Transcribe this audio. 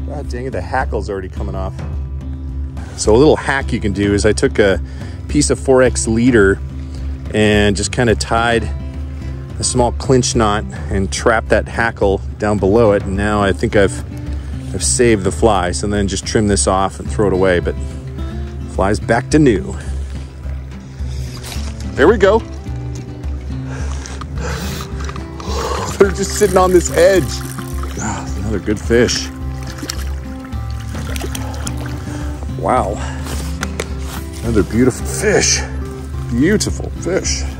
God dang it, the hackle's already coming off. So a little hack you can do is I took a piece of 4X leader and just kind of tied a small clinch knot and trapped that hackle down below it. And now I think I've saved the fly. So then just trim this off and throw it away, but fly's back to new. There we go. They're just sitting on this edge. Oh, another good fish. Wow. Another beautiful fish. Beautiful fish.